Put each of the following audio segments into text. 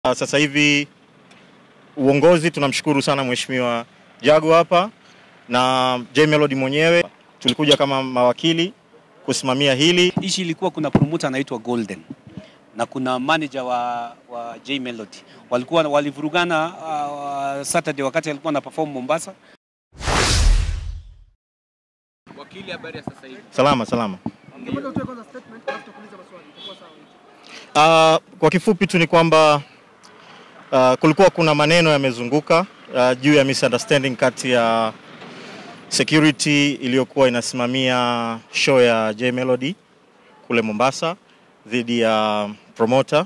Sasa hivi uongozi tunamshukuru sana Mheshimiwa Jago hapa na Melody mwenyewe. Tulikuja kama mawakili kusimamia hili. Ishi ilikuwa kuna promoter anaitwa Golden na kuna manager wa Melody. Walivurugana Saturday wakati alikuwa na perform Mombasa. Wakili, habari ya sasa hivi? Salama. Kwa kifupi tu ni kwamba kulikuwa kuna maneno yamezunguka juu ya misunderstanding kati ya security iliyokuwa inasimamia show ya Melody kule Mombasa dhidi ya promoter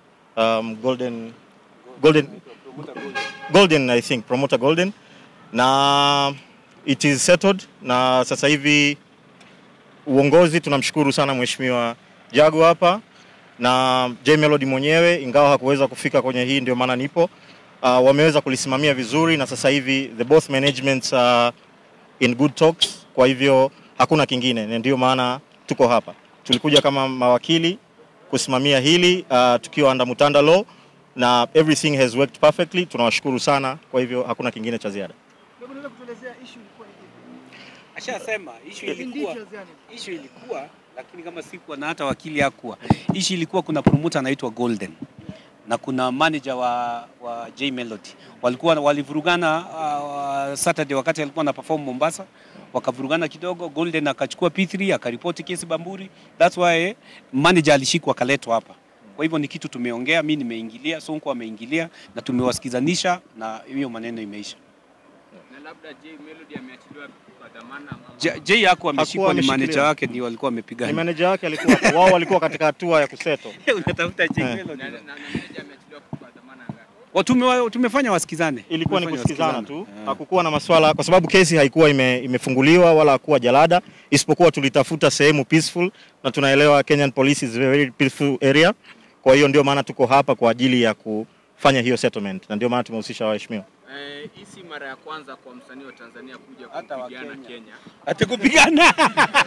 Golden I think, promoter Golden, na it is settled. Na sasa hivi uongozi tunamshukuru sana Mheshimiwa Jago hapa na Melody mwenyewe, ingawa hakuweza kufika kwenye hii, ndio maana nipo. Wameweza kulisimamia vizuri na sasa hivi the both managements are in good talks, kwa hivyo hakuna kingine, ndio maana tuko hapa. Tulikuja kama mawakili kusimamia hili tukiwa under Mutanda law na everything has worked perfectly. Tunawashukuru sana, kwa hivyo hakuna kingine cha ziada. Unaweza kutuelezea issue ilikuwa ni nini? Ashasema issue ilikuwa lakini kama sikuwa na hata wakili hakuwa. Issue ilikuwa kuna promoter anaitwa Golden na kuna manager wa Melody. Walivurugana Saturday wakati alikuwa na perform Mombasa. Wakavurugana kidogo, Golden akachukua P3 akaripoti kesi Bamburi. That's why manager alishikwa akaletwa hapa. Kwa hivyo ni kitu tumeongea, mimi nimeingilia, Sonko ameingilia na tumewasikizanisha na hiyo maneno imeisha. Na labda Melody ameachiliwa kwa dhamana ama yako ameshikwa, ni manager wake ndio walikuwa wamepigana. Ni manager wake alikuwa wao walikuwa katika hatua ya kuseto. Unatafuta Melody. Na manager ameachiliwa kwa dhamana ngapi? Tumefanya wasikizane. Ilikuwa ni kusikizana tu. Hakukuwa na maswala kwa sababu kesi haikuwa imefunguliwa wala hakuwa jalada, isipokuwa tulitafuta sehemu peaceful na tunaelewa Kenyan Police is a very peaceful area. Kwa hiyo ndio maana tuko hapa kwa ajili ya kufanya hiyo settlement na ndio maana tumehusisha waheshimiwa. Hii si mara ya kwanza kwa msanii wa Tanzania kuja kupigana Kenya. Atakupigana.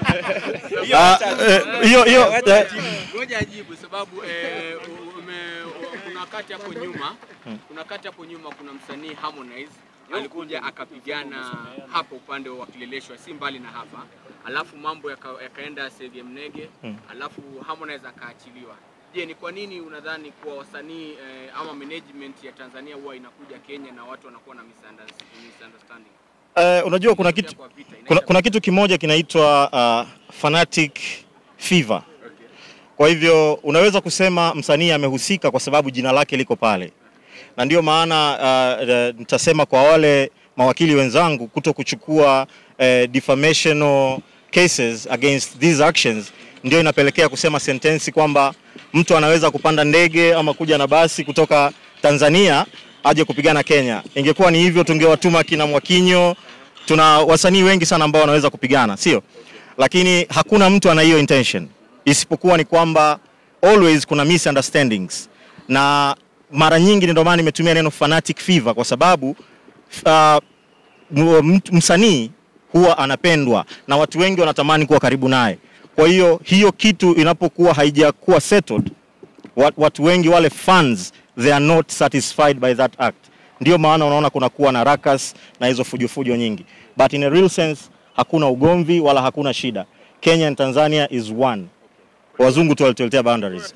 Hiyo Ngoja ajibu sababu kuna wakati hapo nyuma kuna msanii Harmonize alikuja akapigana hapo upande wa Kileleshwa, si mbali na hapa. Alafu mambo yakaenda save Mnege, alafu Harmonize akaachiliwa. Je, ni kwa nini unadhani kuwa wasanii ama management ya Tanzania huwa inakuja Kenya na watu wanakuwa na misunderstanding? Unajua kuna kitu kimoja kinaitwa fanatic fever. Kwa hivyo unaweza kusema msanii amehusika kwa sababu jina lake liko pale. Na ndio maana nitasema kwa wale mawakili wenzangu kuto kuchukua defamational cases against these actions, ndio inapelekea kusema sentensi kwamba mtu anaweza kupanda ndege ama kuja na basi kutoka Tanzania aje kupigana Kenya. Ingekuwa ni hivyo tungewatuma kina Mwakinyo. Tuna wasanii wengi sana ambao wanaweza kupigana, sio? Lakini hakuna mtu ana hiyo intention. Isipokuwa ni kwamba always kuna misunderstandings. Na mara nyingi ndio maana nimetumia neno fanatic fever kwa sababu msanii huwa anapendwa na watu wengi wanatamani kuwa karibu naye. Kwa hiyo kitu inapokuwa haijakuwa settled, watu wengi wale fans they are not satisfied by that act. Ndio maana unaona kuna kuwa na rakas na hizo fujo nyingi. But in a real sense hakuna ugomvi wala hakuna shida. Kenya and Tanzania is one. Wazungu tu walituletea boundaries.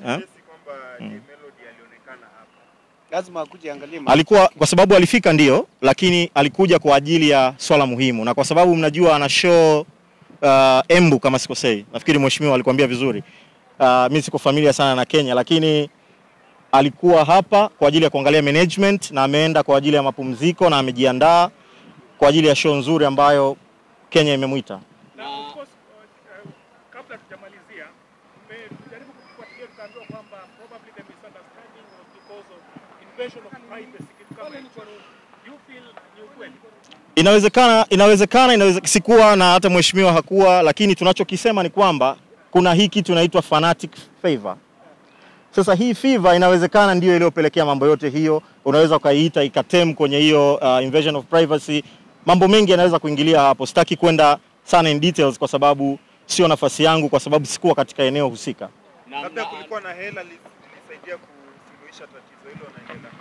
Lazima akuje angalie. Alikuwa kwa sababu alifika ndio, lakini alikuja kwa ajili ya swala muhimu na kwa sababu mnajua ana show Embu kama sikosei. Nafikiri mheshimiwa alikwambia vizuri. Mimi siko familia sana na Kenya, lakini alikuwa hapa kwa ajili ya kuangalia management na ameenda kwa ajili ya mapumziko na amejiandaa kwa ajili ya show nzuri ambayo Kenya imemuita. Na of course kabla tujamalizia mmejaribu kufuatilia tukaambiwa kwamba probably the misunderstanding was because of invasion of privacy kitu kama hicho. You feel ni ukweli? Inawezekana sikuwa na hata mheshimiwa hakuwa, lakini tunachokisema ni kwamba kuna hii kitu inaitwa fanatic fever. Sasa hii fever inawezekana ndio iliyopelekea mambo yote hiyo. Unaweza ukaiita ikatem kwenye hiyo invasion of privacy. Mambo mengi yanaweza kuingilia hapo. Sitaki kwenda sana in details kwa sababu sio nafasi yangu, kwa sababu sikuwa katika eneo husika. Labda kulikuwa na hela ilisaidia kusuluhisha tatizo hilo na hela.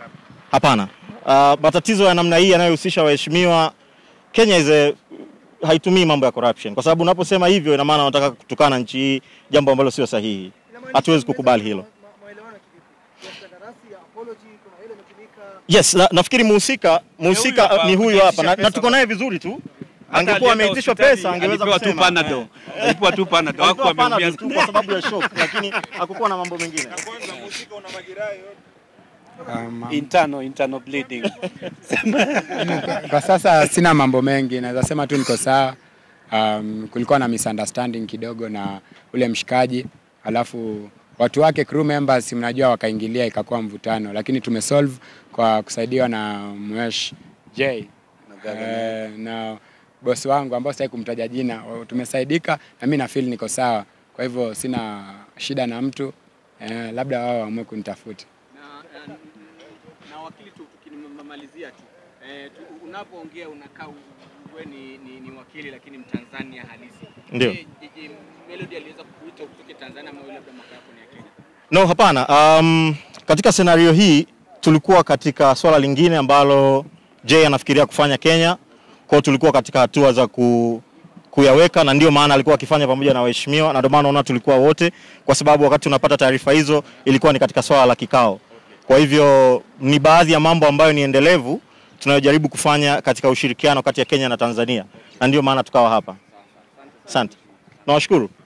Hapana. Matatizo ya namna hii yanayohusisha waheshimiwa, Kenya haitumii mambo ya corruption. Kwa sababu unaposema hivyo ina maana unataka kutukana nchi hii, jambo ambalo sio sahihi. Hatuwezi kukubali hilo. Yes, nafikiri muhusika ni huyu hapa na tuko naye vizuri tu. Angekuwa ameitishwa pesa angeweza kusema. Alikuwa tu panado. Hakuwa ameumia kwa sababu ya shock, lakini hakukuwa na mambo mengine. Kwanza muhusika una majeraha yote. Internal bleeding. Kwa sasa sina mambo mengi, naweza sema tu niko sawa. Kulikuwa na misunderstanding kidogo na ule mshikaji, alafu watu wake crew members mnajua wakaingilia ikakuwa mvutano, lakini tumesolve kwa kusaidiwa na Mwesh J na boss wangu ambao sitaki kumtaja jina. Tumesaidika na mimi na feel niko sawa, kwa hivyo sina shida na mtu, labda wao waamue kunitafuta. Na wakili tu tukimalizia tu, unapoongea unakaa wewe ni wakili lakini Mtanzania halisi. Ndio. Melody aliweza kukuita kutoka Tanzania ama labda mwaka yako ni ya Kenya? No, hapana. Katika scenario hii tulikuwa katika swala lingine ambalo Jay anafikiria kufanya Kenya. Kwa hiyo tulikuwa katika hatua za kuyaweka, na ndio maana alikuwa akifanya pamoja na waheshimiwa, na ndio maana unaona tulikuwa wote, kwa sababu wakati tunapata taarifa hizo ilikuwa ni katika swala la kikao. Kwa hivyo ni baadhi ya mambo ambayo ni endelevu tunayojaribu kufanya katika ushirikiano kati ya Kenya na Tanzania, na ndio maana tukawa hapa. Asante. Nawashukuru.